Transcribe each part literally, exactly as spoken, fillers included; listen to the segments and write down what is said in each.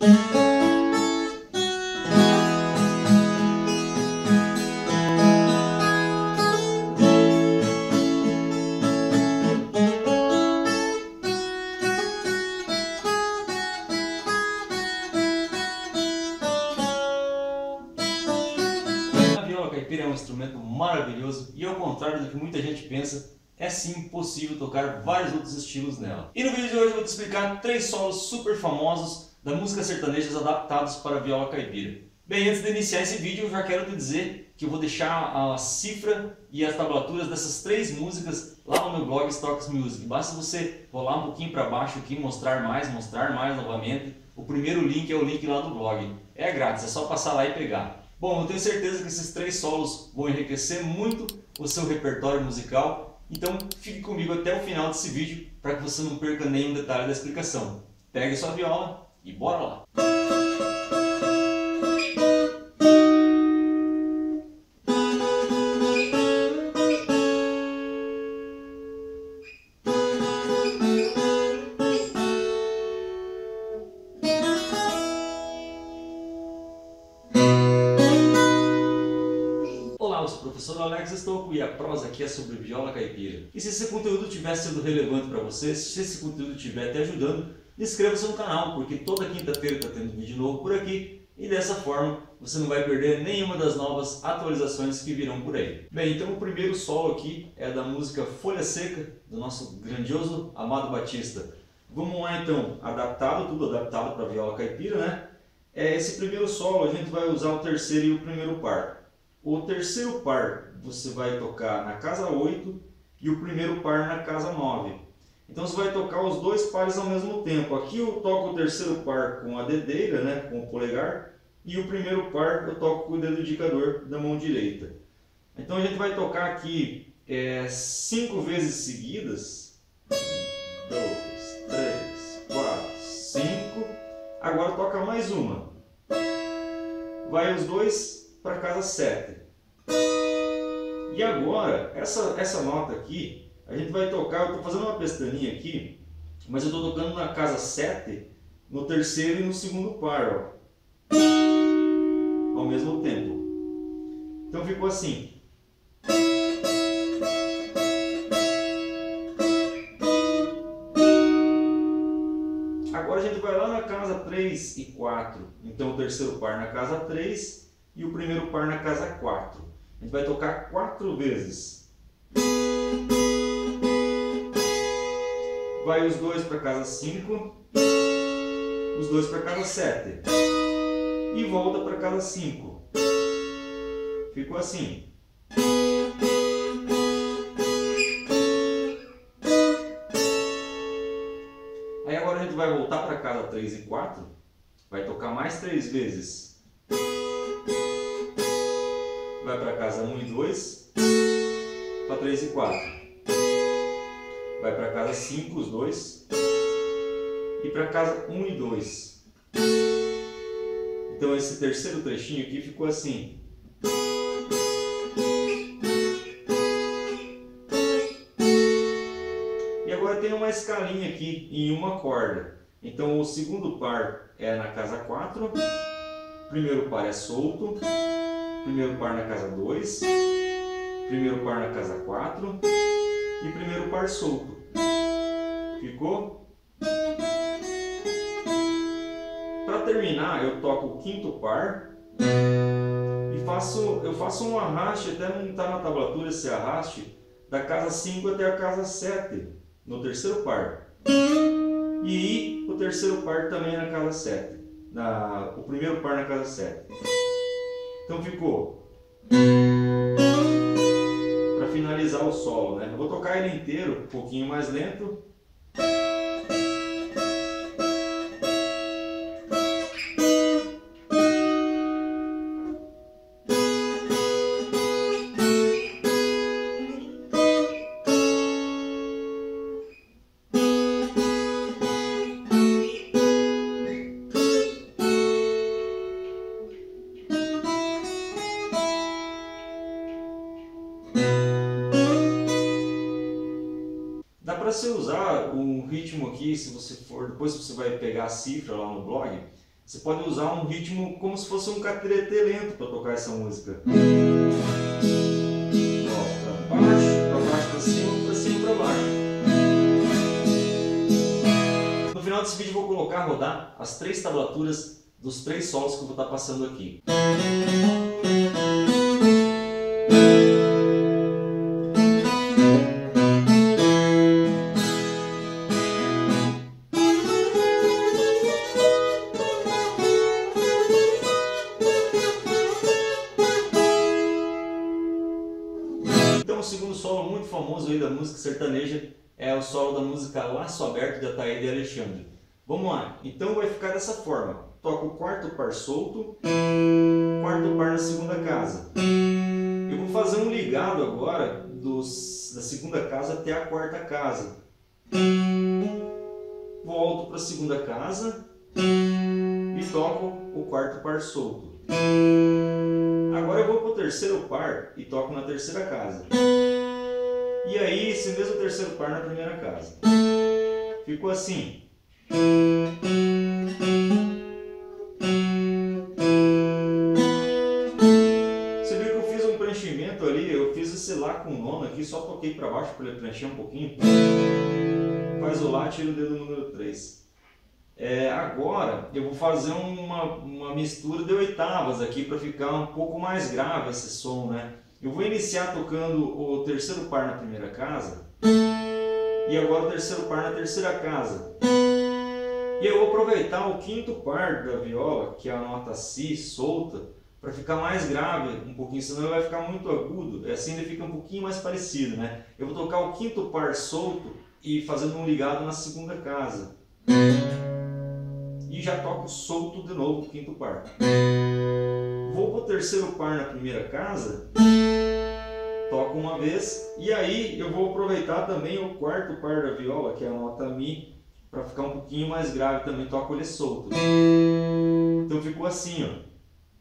A viola caipira é um instrumento maravilhoso e, ao contrário do que muita gente pensa, é sim possível tocar vários outros estilos nela. E no vídeo de hoje eu vou te explicar três solos super famosos da música sertaneja adaptados para a viola caipira. Bem, antes de iniciar esse vídeo eu já quero te dizer que eu vou deixar a cifra e as tablaturas dessas três músicas lá no meu blog Stocks Music. Basta você rolar um pouquinho para baixo aqui, mostrar mais, mostrar mais novamente. O primeiro link é o link lá do blog. É grátis, é só passar lá e pegar. Bom, eu tenho certeza que esses três solos vão enriquecer muito o seu repertório musical, então fique comigo até o final desse vídeo para que você não perca nenhum detalhe da explicação. Pegue sua viola e bora lá! Olá, eu sou o professor Alex Estouco e a prosa aqui é sobre viola caipira. E se esse conteúdo estiver sendo relevante para você, se esse conteúdo estiver te ajudando, inscreva-se no canal, porque toda quinta-feira está tendo vídeo novo por aqui e dessa forma você não vai perder nenhuma das novas atualizações que virão por aí. Bem, então o primeiro solo aqui é da música Folha Seca, do nosso grandioso Amado Batista. Vamos lá então, adaptado, tudo adaptado para viola caipira, né? É, esse primeiro solo a gente vai usar o terceiro e o primeiro par. O terceiro par você vai tocar na casa oito e o primeiro par na casa nove. Então você vai tocar os dois pares ao mesmo tempo. Aqui eu toco o terceiro par com a dedeira, né, com o polegar, e o primeiro par eu toco com o dedo indicador da mão direita. Então a gente vai tocar aqui é, cinco vezes seguidas. Dois, três, quatro, cinco. Agora toca mais uma. Vai os dois para casa sete. E agora, essa, essa nota aqui, a gente vai tocar, eu estou fazendo uma pestaninha aqui, mas eu estou tocando na casa sete, no terceiro e no segundo par, ó, ao mesmo tempo. Então ficou assim. Agora a gente vai lá na casa três e quatro, então o terceiro par na casa três e o primeiro par na casa quatro. A gente vai tocar quatro vezes. Vai os dois para casa cinco, os dois para casa sete e volta para casa cinco. Ficou assim. Aí agora a gente vai voltar para casa três e quatro, vai tocar mais três vezes. Vai para casa um e dois, para três e quatro. Vai para casa cinco, os dois, e para casa um e dois. Então esse terceiro trechinho aqui ficou assim. E agora tem uma escalinha aqui em uma corda. Então o segundo par é na casa quatro, o primeiro par é solto, primeiro par na casa dois, primeiro par na casa quatro e primeiro par solto. Ficou? Para terminar, eu toco o quinto par e faço, eu faço um arraste, até não está na tablatura esse arraste, da casa cinco até a casa sete, no terceiro par. E o terceiro par também na casa sete, na, o primeiro par na casa sete. Então ficou. Para finalizar o solo, né? Eu vou tocar ele inteiro, um pouquinho mais lento. Dá para você usar um ritmo aqui, se você for, depois você vai pegar a cifra lá no blog, Você pode usar um ritmo como se fosse um cateretê lento para tocar essa música. Ó, para baixo, para baixo, para cima, para cima, para baixo. No final desse vídeo eu vou colocar rodar as três tablaturas dos três solos que eu vou estar passando aqui. O segundo solo muito famoso aí da música sertaneja é o solo da música Laço Aberto de Ataíde e Alexandre. Vamos lá, então vai ficar dessa forma: toca o quarto par solto, quarto par na segunda casa. Eu vou fazer um ligado agora dos, da segunda casa até a quarta casa. Volto para a segunda casa e toco o quarto par solto. Agora eu vou para o terceiro par e toco na terceira casa. E aí, esse mesmo terceiro par na primeira casa. Ficou assim. Você viu que eu fiz um preenchimento ali, eu fiz esse Lá com nono aqui, só toquei para baixo para ele preencher um pouquinho. Faz o Lá, tira o dedo número três. É, agora eu vou fazer uma, uma mistura de oitavas aqui para ficar um pouco mais grave esse som, né? Eu vou iniciar tocando o terceiro par na primeira casa e agora o terceiro par na terceira casa. E eu vou aproveitar o quinto par da viola, que é a nota Si solta, para ficar mais grave um pouquinho, senão ele vai ficar muito agudo, assim ele fica um pouquinho mais parecido, né? Eu vou tocar o quinto par solto e fazendo um ligado na segunda casa. E já toco solto de novo o quinto par. Vou para o terceiro par na primeira casa, toco uma vez, e aí eu vou aproveitar também o quarto par da viola, que é a nota Mi, para ficar um pouquinho mais grave, também toco ele solto. Então ficou assim, ó.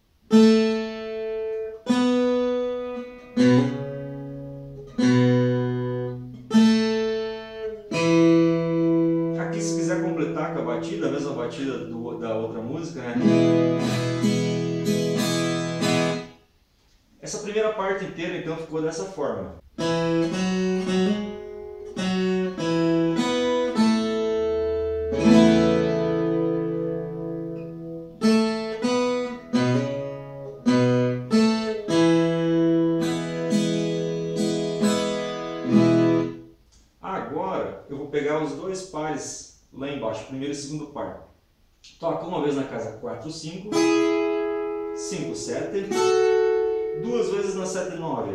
Aqui, se quiser completar com a batida, a mesma batida do, da outra música, né? Essa primeira parte inteira então ficou dessa forma. Agora eu vou pegar os dois pares lá embaixo, primeiro e segundo par. Toca uma vez na casa quatro, cinco, cinco, sete, duas vezes na sete, nove,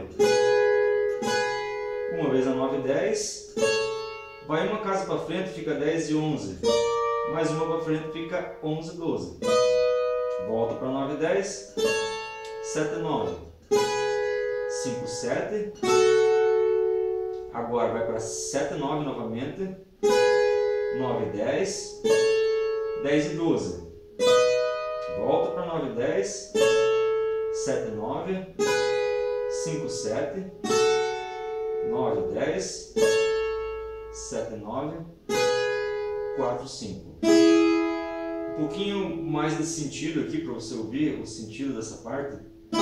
uma vez na nove, dez, vai uma casa para frente, fica dez e onze, mais uma para frente, fica onze, doze, volta para nove, dez, sete, nove, cinco, sete, agora vai para sete, nove novamente, nove, dez, dez e doze, volta para nove, dez, sete, nove, cinco, sete, nove, dez, sete, nove, quatro, cinco. Um pouquinho mais de sentido aqui para você ouvir o sentido dessa parte.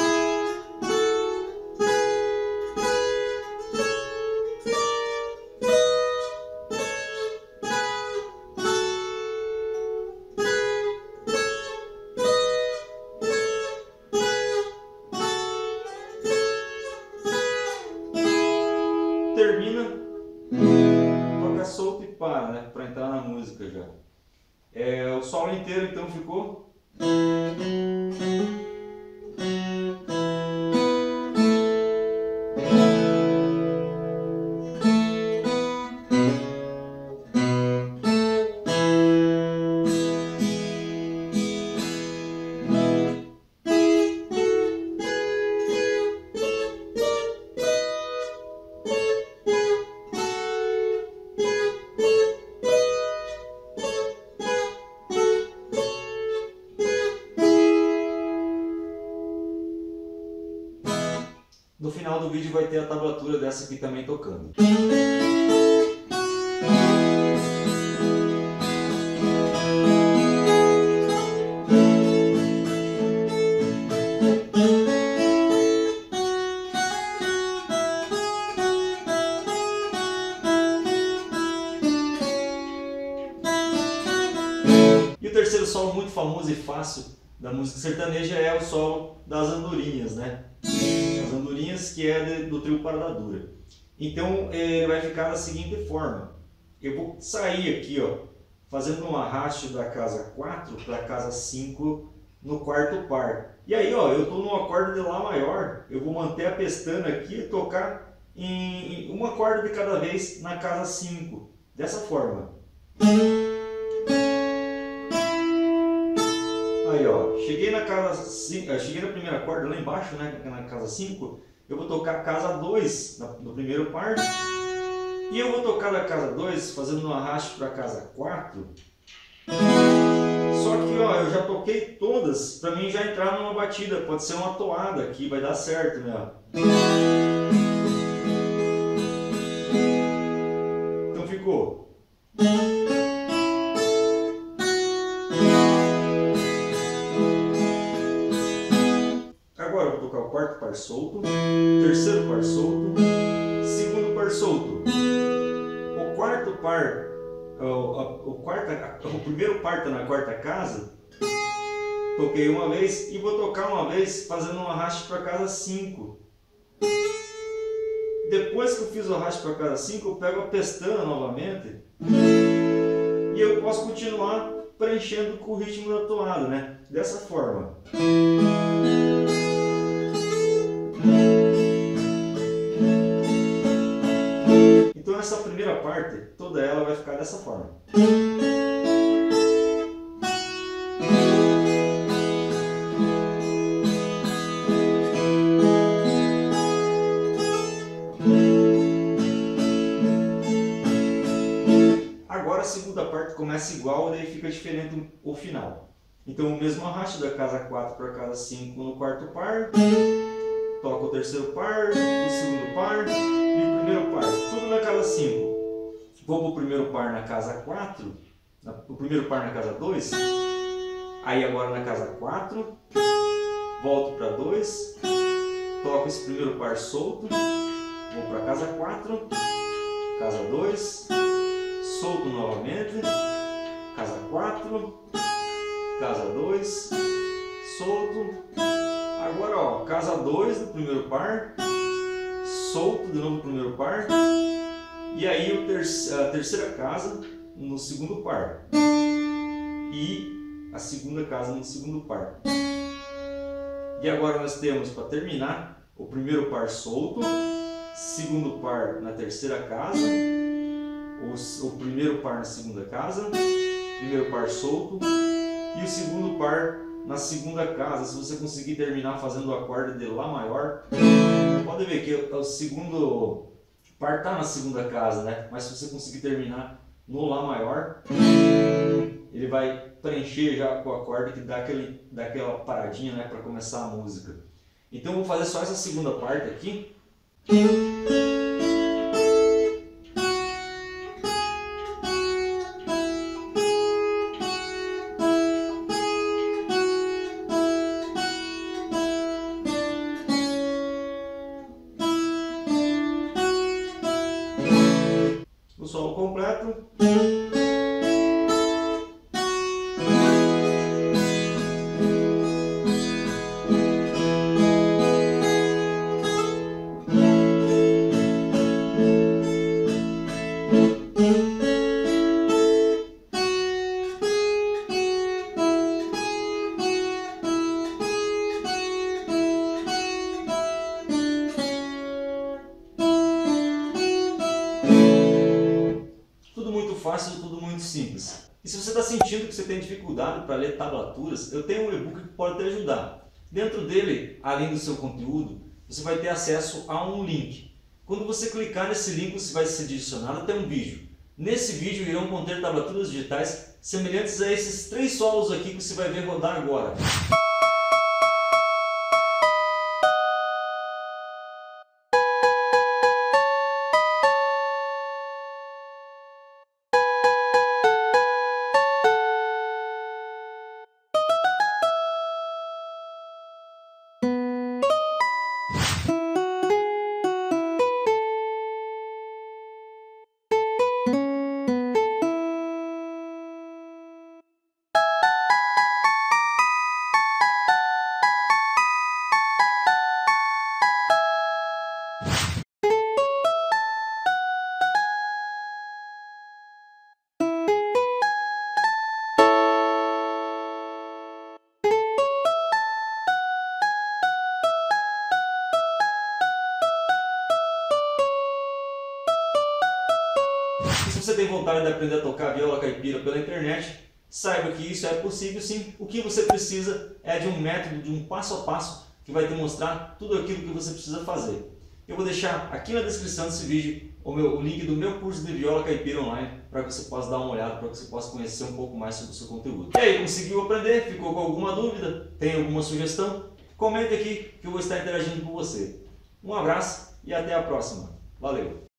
Termina, toca solto e para, né? Para entrar na música já. É, o solo inteiro então ficou. No final do vídeo vai ter a tablatura dessa aqui também tocando. solo muito famoso e fácil da música sertaneja é o solo das andorinhas, né? As andorinhas, que é de, do trio Parada Dura. Então ele vai ficar da seguinte forma: eu vou sair aqui, ó, fazendo um arraste da casa quatro para a casa cinco no quarto par. E aí, ó, eu estou num acorde de Lá maior, eu vou manter a pestana aqui e tocar em, em uma corda de cada vez na casa cinco, dessa forma. Aí, ó, cheguei na casa cinco, cheguei na primeira corda lá embaixo, né, na casa cinco, eu vou tocar a casa dois no primeiro par, e eu vou tocar da casa dois fazendo um arraste para a casa quatro. Só que, ó, eu já toquei todas para mim já entrar numa batida, pode ser uma toada aqui, vai dar certo, né? Então ficou. Agora eu vou tocar o quarto par solto, terceiro par solto, segundo par solto. O quarto par, o, o, o, quarta, o primeiro par está na quarta casa, toquei uma vez e vou tocar uma vez fazendo um arraste para casa cinco. Depois que eu fiz o arraste para casa cinco, eu pego a pestana novamente e eu posso continuar preenchendo com o ritmo da toada, né? Dessa forma. Então essa primeira parte, toda ela vai ficar dessa forma. Agora a segunda parte começa igual, daí fica diferente o final. Então o mesmo arraste da casa quatro para a casa cinco no quarto par, toca o terceiro par, o segundo par e o primeiro par, tudo na casa cinco. Vou para o primeiro par na casa quatro, o primeiro par na casa dois, aí agora na casa quatro, volto para dois, toco esse primeiro par solto, vou para casa quatro, casa dois, solto novamente, casa quatro, casa dois, solto. Agora, ó, casa dois do primeiro par, solto de novo no primeiro par, e aí o ter a terceira casa no segundo par e a segunda casa no segundo par. E agora nós temos, para terminar, o primeiro par solto, segundo par na terceira casa, o, o primeiro par na segunda casa, primeiro par solto e o segundo par na segunda casa. Se você conseguir terminar fazendo o acorde de Lá maior, pode ver que o segundo par está na segunda casa, né? Mas se você conseguir terminar no Lá maior, ele vai preencher já com o acorde que dá, aquele, dá aquela paradinha, né, para começar a música. Então eu vou fazer só essa segunda parte aqui. O solo completo. Fácil, tudo muito simples. E se você está sentindo que você tem dificuldade para ler tablaturas, eu tenho um e-book que pode te ajudar. Dentro dele, além do seu conteúdo, você vai ter acesso a um link. Quando você clicar nesse link, você vai ser direcionado até um vídeo. Nesse vídeo irão conter tablaturas digitais semelhantes a esses três solos aqui que você vai ver rodar agora. você tem vontade de aprender a tocar viola caipira pela internet, saiba que isso é possível sim. O que você precisa é de um método, de um passo a passo que vai te mostrar tudo aquilo que você precisa fazer. Eu vou deixar aqui na descrição desse vídeo o, meu, o link do meu curso de viola caipira online para que você possa dar uma olhada, para que você possa conhecer um pouco mais sobre o seu conteúdo. E aí, conseguiu aprender? Ficou com alguma dúvida? Tem alguma sugestão? Comente aqui que eu vou estar interagindo com você. Um abraço e até a próxima. Valeu!